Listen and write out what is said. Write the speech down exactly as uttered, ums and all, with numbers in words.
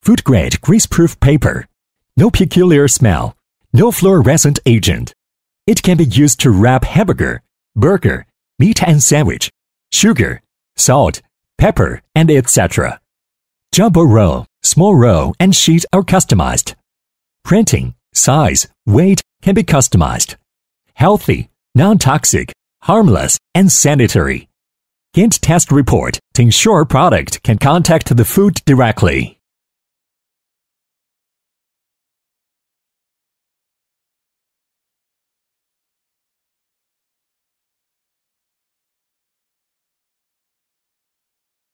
Food-grade greaseproof paper. No peculiar smell. No fluorescent agent. It can be used to wrap hamburger, burger, meat and sandwich, sugar, salt, pepper, and et cetera. Jumbo roll, small roll, and sheet are customized. Printing, size, weight can be customized. Healthy, non-toxic, harmless, and sanitary. Get test report to ensure product can contact the food directly.